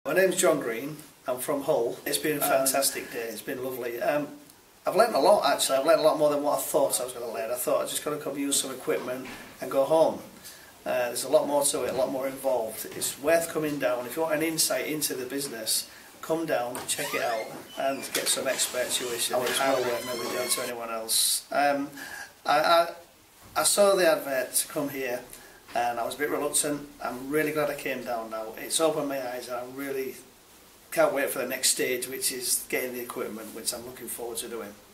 My name's John Green. I'm from Hull. It's been a fantastic day. It's been lovely. I've learnt a lot actually. I've learnt a lot more than what I thought I was going to learn. I thought I was just going to come use some equipment and go home. There's a lot more to it, a lot more involved. It's worth coming down. If you want an insight into the business, come down, check it out and get some expert tuition in how it works we do to anyone else. I saw the advert to come here and I was a bit reluctant. I'm really glad I came down now. It's opened my eyes and I really can't wait for the next stage, which is getting the equipment, which I'm looking forward to doing.